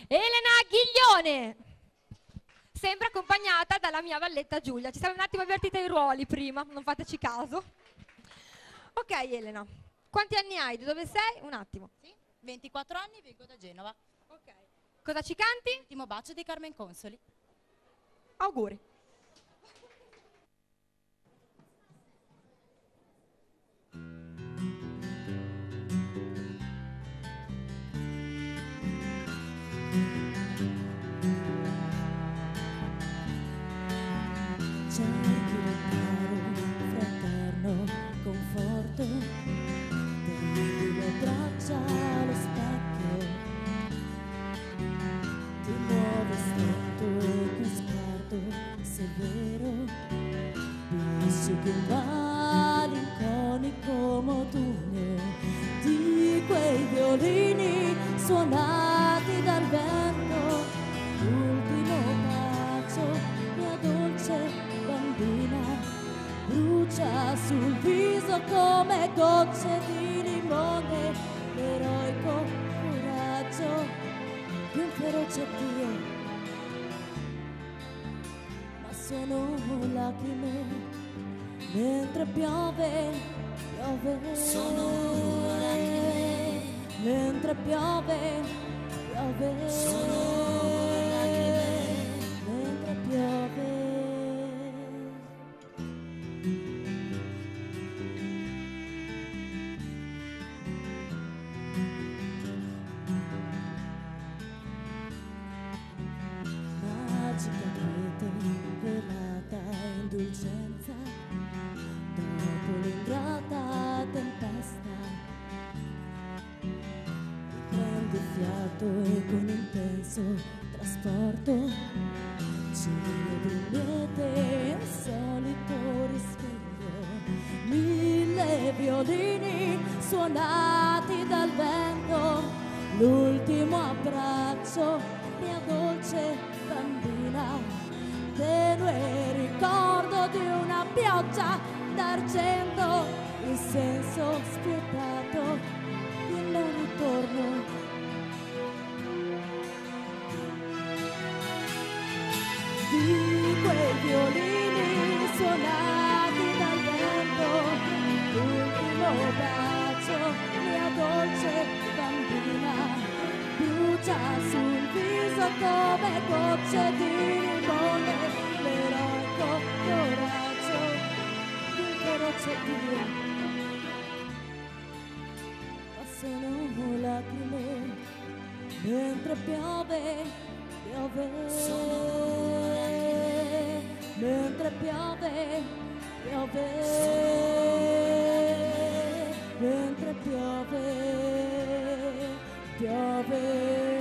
Elena Ghiglione, sempre accompagnata dalla mia valletta Giulia. Ci siamo un attimo avvertite i ruoli prima, non fateci caso. Ok Elena, quanti anni hai? Di dove sei? Un attimo. Sì, 24 anni, vengo da Genova. Ok. Cosa ci canti? L'ultimo bacio di Carmen Consoli. Auguri. Cerchi lontano, fraterno conforto, tendi le braccia allo specchio, ti muove stretto con sguardo severo, dici che malinconico modulo di quei violini suonati dal vento, l'ultimo bacio, mia dolce bambina, brucia sul viso come gocce di limone, l'eroico coraggio di un feroce Dio. Ma sono lacrime mentre piove, piove. Sono lacrime mentre piove, piove. Sono lacrime mentre piove. Magica quiete, velata indulgenza, dopo l'ingrata tempesta, prendi fiato e con intenso trasporto ci riempiete il solito risveglio, 1000 violini suonati dal vento, l'ultimo abbraccio, mia dolce bambina, tenue ricordo di una pioggia d'argento, il senso spietato di non ritorno. Di quei violini suonati dal vento, l'ultimo bacio, mia dolce bambina, brucia sul viso come gocce di limone, l'eroico coraggio di un feroce Dio. Ma sono lacrime mentre piove, piove. Mentre piove, piove. Mentre piove, piove.